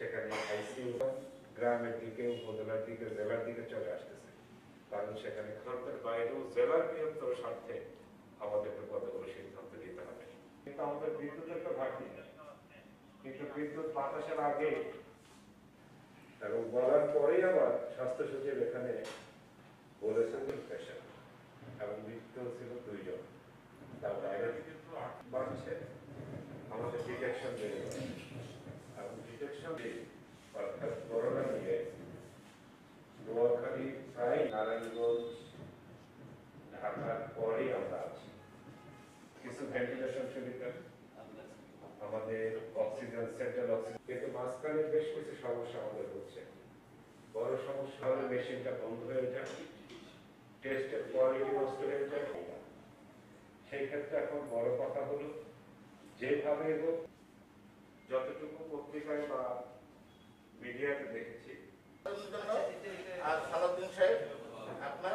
সেখানে আইসিইউ গ্রামের দিকে, উপজেলার দিকে, জেলার দিকে চলে আসতেছে। কারণ সেখানে খাতের বাইরেও জেলার বৃহত্তর স্বার্থে আমাদেরকে কতগুলো সিদ্ধান্ত নিতে হবে। কিন্তু আমাদের বিদ্যুতের তো ঘাটতি নেই, কিন্তু বিদ্যুৎ বাতাসের আগে এবং বলার পরেই আবার স্বাস্থ্য সচিব এখানে বলেছেন পেশেন্ট এবং মৃত্যু ছিল 2 জন। তার বাইরে বাড়ছে, আমাদের ডিটেকশন বেড়ে যাচ্ছে এবং ডিটেকশন অর্থাৎ করোনা নিয়ে নোয়াখালী প্রায় নারায়ণগঞ্জ ঢাকার পরেই আমরা আছি। কিছু ভেন্টিলেশন সুবিধা, আমাদের অক্সিজেন, সেন্ট্রাল অক্সিজেন, কিন্তু মাঝখানে বেশ কিছু সমস্যা আমাদের হচ্ছে। বড় সমস্যা হলে মেশিনটা বন্ধ হয়ে যায়, টেস্টের কোয়ালিটি নষ্ট হয়ে যায়। সেই ক্ষেত্রে এখন বড় কথা হলো যেভাবে হোক, যতটুকু পত্রিকায় বা মিডিয়াতে দেখেছি। আর সালাউদ্দিন সাহেব আপনার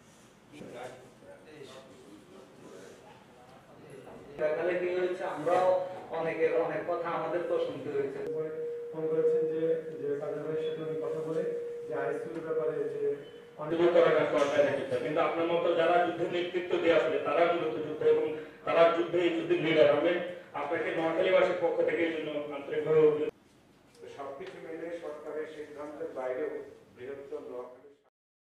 তাহলে কি হয়েছে, আমরাও অনেকের অনেক কথা আমাদের তো শুনতে হয়েছে। ফোন করেছেন যে কাজের ভাইয়ের সাথে উনি কথা বলে যে আইসিইউর ব্যাপারে যে কিন্তু আপনার মতো যারা যুদ্ধের নেতৃত্ব দিয়ে আসলে তারা মূলত যুদ্ধ এবং তারা যুদ্ধের লিডার হবেন। আপনাকে নোয়াখালীবাসীর পক্ষ থেকে এই জন্য আন্তরিকভাবে সবকিছু মিলে সরকারের সিদ্ধান্তের বাইরেও বৃহত্তর